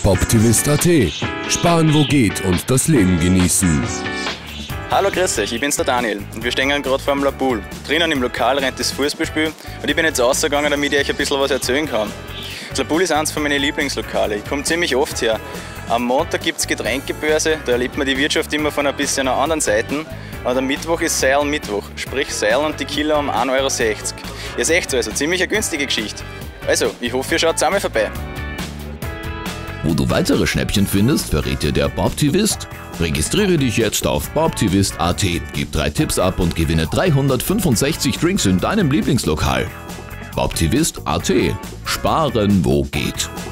Poptivist.at. Sparen wo geht und das Leben genießen. Hallo, grüß euch, ich bin's der Daniel und wir stehen gerade vor dem La Boule. Drinnen im Lokal rennt das Fußballspiel und ich bin jetzt rausgegangen, damit ich euch ein bisschen was erzählen kann. Das La Boule ist eines von meinen Lieblingslokale. Ich komme ziemlich oft her. Am Montag gibt es Getränkebörse, da erlebt man die Wirtschaft immer von ein bisschen einer anderen Seite. Und am Mittwoch ist Seil-Mittwoch, sprich Seil und Tequila um 1,60 €. Ihr seht also, ziemlich eine günstige Geschichte. Also, ich hoffe, ihr schaut einmal vorbei. Wo du weitere Schnäppchen findest, verrät dir der Poptivist. Registriere dich jetzt auf Poptivist.at, gib 3 Tipps ab und gewinne 365 Drinks in deinem Lieblingslokal. Poptivist.at. Sparen wo geht.